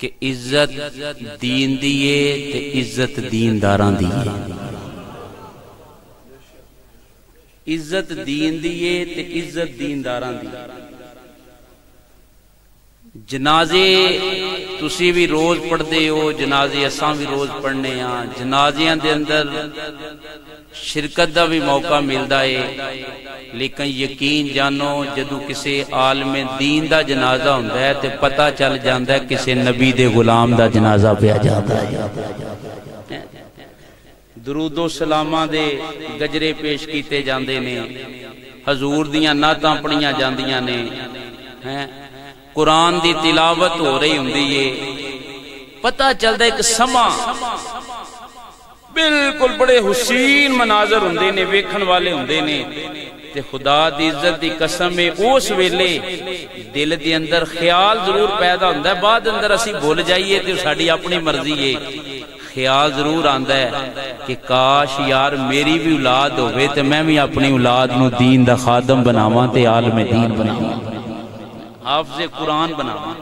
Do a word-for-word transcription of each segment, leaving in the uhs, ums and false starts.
کہ عزت دین دیئے تے عزت دینداران دیئے، عزت دین دیئے تے عزت دینداران دیئے۔ جنازے تسی بھی روز پڑھ دے ہو، جنازے اساں بھی روز پڑھنے ہاں، جنازیاں دے اندر شرکت دا بھی موقع ملدا ہے، لیکن یقین جانو جدو کسی عالم دین دا جنازہ ہوندا ہے تے پتہ چل جاندا ہے کسی نبی دے غلام دا جنازہ پیا جاتا ہے۔ درود و سلاماں دے گجرے پیش کیتے جاندے نے، حضور دیاں نعتاں پڑھیاں جاندیاں نے، قرآن دی تلاوت ہو رہی ہوندی ہے، پتہ چلدا ایک سما بالکل بڑے حسین مناظر ہوندے نے، ویکھن والے ہوندے نے، تے خدا دی عزت دی قسم ہے اس ویلے دل دی اندر خیال ضرور پیدا ہوندا ہے، بعد اندر اسی بھول جائیے تے ساڈی اپنی مرضی ہے، خیال ضرور آندا ہے کہ کاش یار میری بھی اولاد ہوئے تے میں بھی اپنی اولاد نو دین دا خادم بناواں تے عالم دین بناواں، حافظ قرآن بناواں۔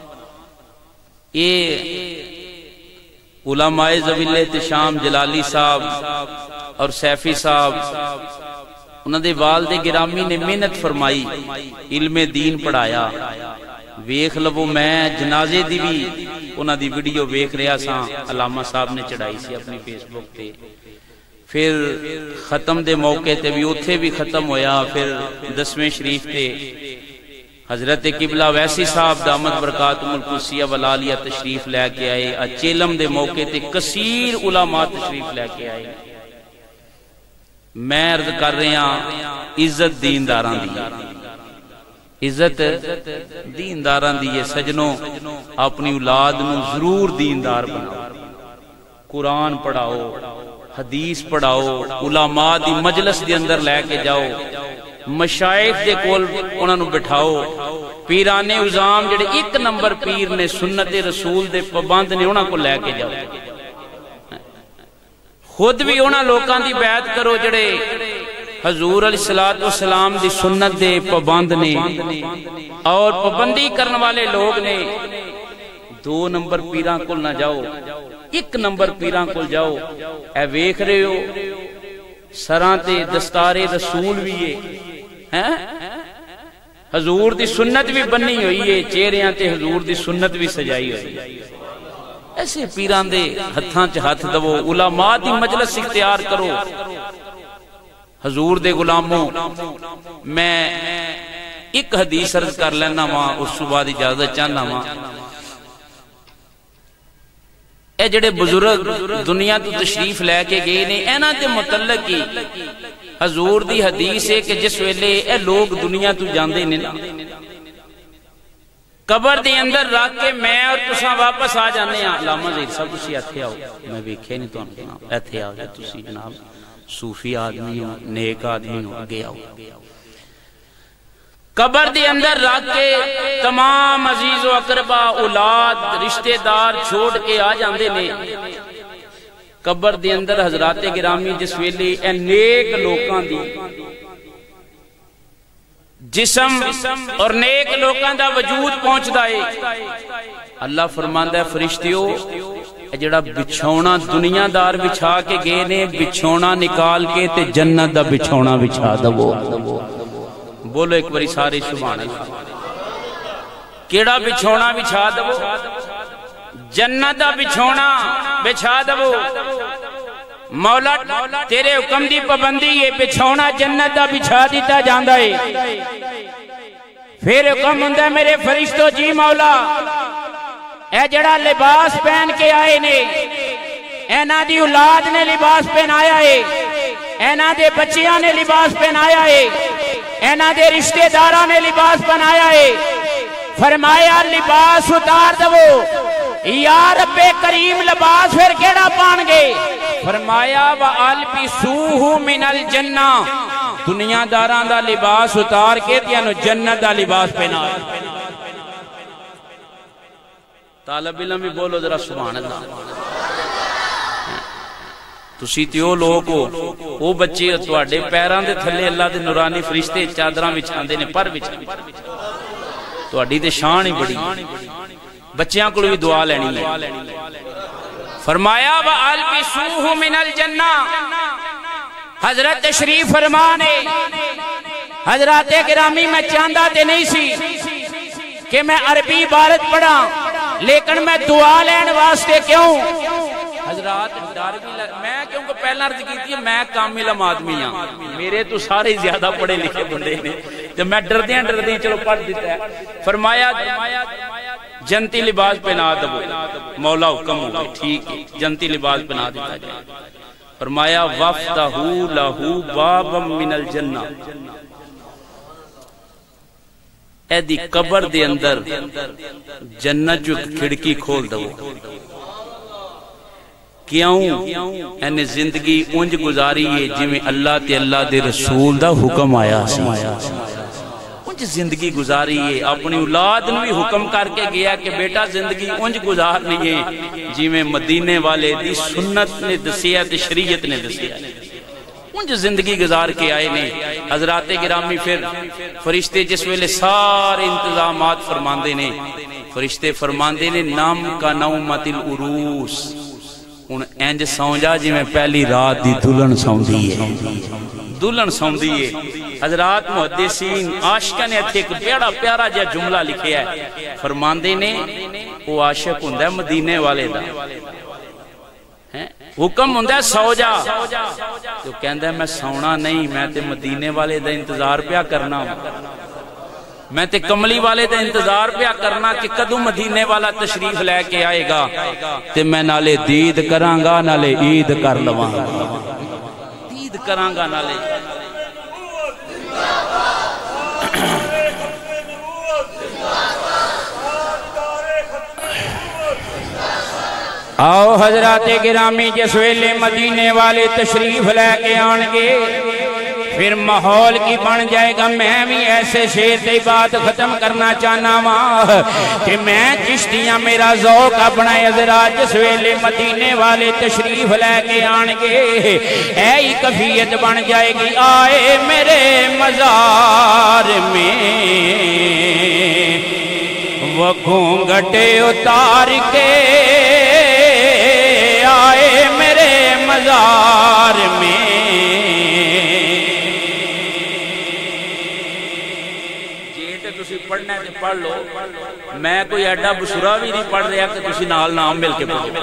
یہ علماء ذوی الاحتشام جلالی صاحب اور سیفی صاحب انہاں دے والد گرامی نے محنت فرمائی، علم دین پڑھایا۔ ویکھ لو میں جنازے دی بھی انہاں دی ویڈیو ویکھ رہا سا، علامہ صاحب نے چڑھائی سی اپنی فیس بک تے، پھر ختم دے موقع تے بھی اتھے بھی ختم ہویا، پھر دسویں شریف تے حضرت قبلہ ویسی صاحب دامت برکاتہم القدسیہ والعالیہ تشریف لے کے آئے، چیلم دے موقع تے کثیر علماء تشریف لے کے آئے۔ میں عرض کر رہے ہیں عزت دینداران دی، عزت دینداران دی ہے۔ سجنوں اپنی اولاد نو ضرور دیندار بناؤ، قرآن پڑھاؤ، حدیث پڑھاؤ، علماء دی مجلس دے اندر لے کے جاؤ، مشائخ دے کول انہاں نو بٹھاؤ، پیرانے عظام جڑے ایک نمبر پیر نے، سنت رسول دے پابند نے، انہاں کو لے کے جاؤ۔ خود بھی انہاں لوکاں دی بیعت کرو جڑے حضور علیہ الصلوۃ والسلام دی سنت دے پابند نے اور پابندی کرن والے لوگ نے۔ دو نمبر پیراں کول نہ جاؤ، ایک نمبر پیراں کول جاؤ۔ اے ویکھ رہے ہو سراں تے دستار رسول بھی ہے، حضور دی سنت بھی بنی ہوئی ہے، چہریاں تے حضور دی سنت بھی سجائی ہوئی ہے۔ ایسے پیران دے ہتھاں چ ہاتھ دو، علماء دی مجلس اختیار کرو۔ حضور دے غلاموں، میں ایک حدیث عرض کر لینا ماں، اس صبح دی اجازت چاہنا ماں۔ اے جڑے بزرگ دنیا تو تشریف لے کے گئے نے، اینا دے متعلق ہی حضور دی حدیث ہے کہ جس ویلے اے لوگ دنیا تو جاندے نے نا، قبر دے اندر رکھ کے میں اور تساں واپس آ جانے ہیں۔ علامہ زہیر صاحب تسی ایتھے آؤ، میں ویکھے نہیں تانوں جناب، ایتھے آؤ جے تسی جناب صوفی آدمی ہو، نیک آدمی ہو، اگے آؤ۔ قبر دے اندر رکھ کے تمام عزیز و اقربا، اولاد، رشتہ دار چھوڑ کے آ جاندے نے۔ قبر دے اندر حضرات گرامی جس ویلے اے نیک لوکاں دی جسم اور نیک لوکاں دا وجود پہنچدا ہے، اللہ فرماندا ہے فرشتیو جڑا بچھونا دنیا دار بچھا کے گئے نے، بچھونا نکال کے تے جنت دا بچھونا بچھا دو۔ بولو ایک باری سارے سبحان اللہ۔ کیڑا بچھونا بچھا دو؟ جنت دا بچھونا بچھا دو۔ مولا تیرے حکم دی پابندی یہ بچھونا جنت دا بچھا دیتا جاندا ہے۔ پھر حکم ہوندا ہے میرے فرشتو جی مولا اے جڑا لباس پہن کے آئے نے، اینا دی اولاد نے لباس پہنایا ہے، اینا دے بچیاں نے لباس پہنایا ہے، اینا دے رشتہ داراں نے لباس پہنایا ہے۔ فرمایا لباس اتار دو۔ یا رب کریم لباس پھر کیڑا پان گے؟ فرمایا وَأَلْبِسُوهُ مِنَ الْجَنَّةِ، دنیا داران دا لباس اتار کے تیانو جنت دا لباس پہنا۔ طالب علم بھی بولو ذرا سبحان اللہ۔ تسی تیو لوگ ہو، او بچے تواڈے پیران دے تھلے اللہ دے نورانی فرشتے چادراں وچھاندے نے، پر وچھاندے تواڈی تے شان ہی بڑی۔ بچیاں کو بھی دعا لینی ہے. فرمایا وَأَلْبِسُوهُ مِنَ الْجَنَّةِ. حضرت تشریف فرمانے حضرات گرامی میں چاندہ تے نہیں سی کہ میں عربی عبارت پڑھا لیکن میں دعا لین واسطے کیوں حضرات ڈر بھی میں کیونکہ پہلا عرض کی تھی میں کامل آدمی ہاں میرے تو سارے زیادہ پڑھے لکھے بندے نے تو میں ڈر دیاں ڈر دیاں چلو پڑھ دیتا ہے. فرمایا جنتی لباس پہنا دو مولا حکم ہو گئے ٹھیک ہے جنتی لباس پہنا دیتا جائے. فرمایا وَفْتَحُ لَهُ بَابًا مِنَ الْجَنَّةِ. اے دی قبر دے اندر جنت جو کھڑکی کھول دو. کیوں انہیں زندگی انج گزاری ہے جی میں اللہ تے اللہ دے رسول دا حکم آیا سی انج زندگی گزاری ہے. اپنی اولاد نے بھی حکم کر کے گیا کہ بیٹا زندگی انج گزارنی ہے جی میں مدینے والے دی سنت نے دسیا تے شریعت نے دسیا انج زندگی گزار کے آئے نے. حضرات گرامی پھر فرشتے جس ویلے سارے انتظامات فرماندے نے فرشتے فرماندے نے نام کا نومت العروس ان اینج سونجا جی میں پہلی رات دی دلن سوندی ہے دلن سوندی ہے. حضرات محدثین عاشقہ نے ایک پیارا پیارا جا جملہ لکھے ہے فرماندے نے وہ عاشق ہوندہ ہے مدینے والے دا حکم ہوندہ ہے سو جا تو کہندہ ہے میں سونا نہیں میں تے مدینے والے دا انتظار پیا کرنا ہوں میں تے کملی والے دا انتظار پیا کرنا کہ کدو مدینے والا تشریف لے کے آئے گا تے میں نالے دید کرانگا نالے عید کر لوانگا دید کرانگا نالے آؤ حضرات گرامی جس ویلے مدینے والے تشریف لے کے آنگے پھر ماحول کی بن جائے گا. میں بھی ایسے شیر تے بات ختم کرنا چاہنا ماں کہ میں چشتیاں میرا ذوق اپنا حضرات جس ویلے مدینے والے تشریف لے کے آنگے اے کفیت بن جائے گی آئے میرے مزار میں وہ گھونگھٹے اتار کے آئے میرے مزار میں. جیتے تسی پڑھنا ہے تو پڑھ لو میں کوئی ایڈا بسرا بھی نہیں پڑھ رہا کہ تسی نال نام مل کے پڑھو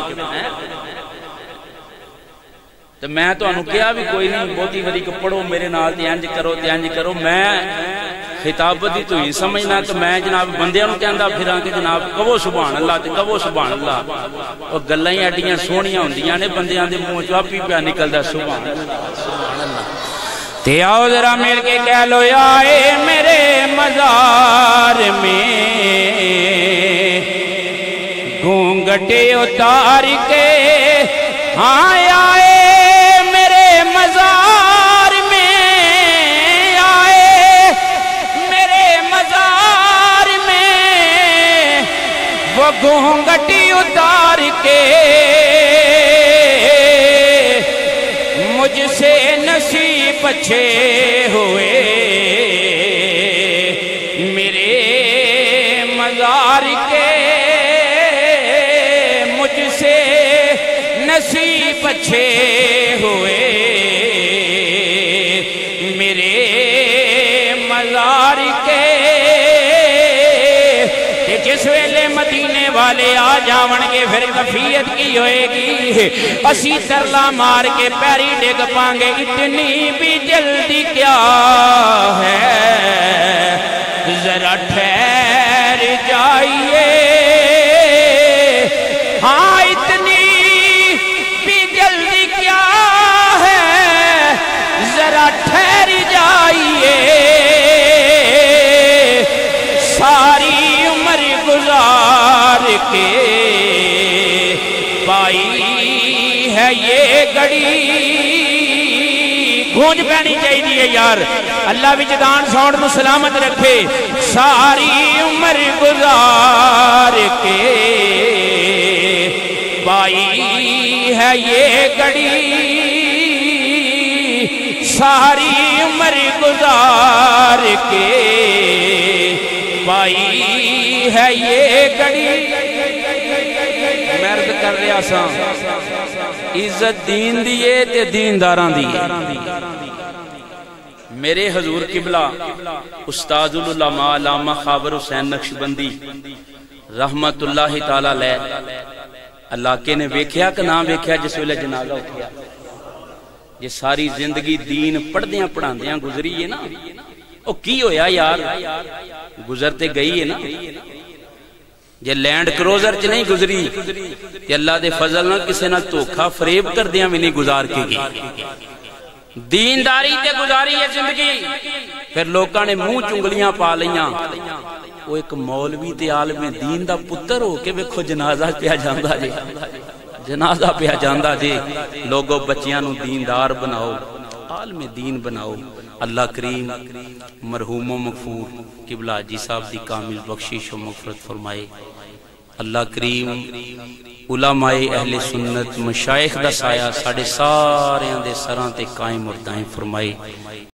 تو میں تو انہوں کیا بھی کوئی نہیں بہتی وری کہ پڑھو میرے نال تیانج کرو تیانج کرو میں خطابت ہی تو ہی سمجھنا تو میں جناب بندیاں نو کہندہ پھراں کہ جناب کہو سبحان اللہ تے کہو سبحان اللہ اور گلیں ایڈیاں سونیاں ہوندیاں نے بندیاں دے منہ چوں آپ ہی پیا نکلدا سبحان اللہ. تے آؤ ذرا مل کے کہہ لو آئے میرے مزار میں گھونگھٹے اتار کے ہاں آئے میرے مزار میں آئے میرے مزار میں وہ گھونگھٹی اتار کے مجھ سے نصیب اچھے ہوئے میرے مزار کے مجھ سے نصیب اچھے ہوئے میرے مزار کے. جس ویلے مدینے والے آ جاون گے پھر کفیت کی ہوئے گی اسی ترلا مار کے پیری ڈگ پانگے اتنی بھی جلدی کیا ہے ذرا ٹھہر جائیے ہاں اتنی بھی جلدی کیا ہے ذرا ٹھہر جائیے ساری عمر گزار کے پائی ہے یہ گڑی. گونج پہنی چاہیے یار اللہ وجدان ساؤنڈ نو سلامت رکھے. ساری عمر گزار کے پائی ہے یہ گڑی ساری عمر گزار کے پائی ہے یہ گڑی. سا عزت دین دیئے تے دینداران دیئے میرے حضور قبلہ استاذ العلماء علامہ خاور حسین نقشبندی رحمت اللہ تعالیٰ لے اللہ کے نے ویکھیا کہ نہ ویکھیا جس ویلے جنازہ اٹھیا یہ ساری زندگی دین پڑھ دیاں پڑھاں دیاں گزری ہے نا او کی ہویا یار گزرتے گئی ہے نا یہ لینڈ کروزر چ نہیں گزری کہ اللہ دے فضل نہ کسے نہ دھوکھا فریب کر دیاں بھی نہیں گزار کے گئی دینداری تے گزاری ہے زندگی پھر لوکاں نے منہ چنگلیاں پا لیاں وہ ایک مولوی تے عالم دین دا پتر ہو کے ویکھو جنازہ پیا جاندا جے جنازہ پیا جاندا جے لوگو بچیاں نو دیندار بناؤ عالم دین بناؤ اللہ کریم مرحوم و مغفور قبلہ حاجی صاحب دی کامل بخشش و مغفرت فرمائے اللہ کریم علماء اہل سنت مشائخ دا سایہ ساڑھے سارے دے سراں تے قائم اور دائم فرمائے